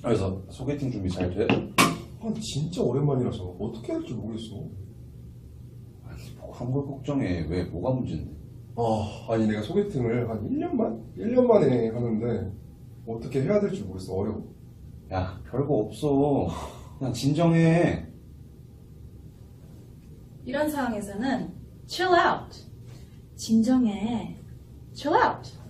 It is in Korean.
그래서 소개팅 준비 잘 돼? 진짜 오랜만이라서 어떻게 해야 할지 모르겠어. 아니, 뭐 그런 걸 걱정해. 왜? 뭐가 문제인데? 아니 내가 소개팅을 한 1년 만에 하는데 어떻게 해야 될지 모르겠어. 어려워. 야, 별거 없어. 그냥 진정해. 이런 상황에서는 chill out. 진정해. chill out.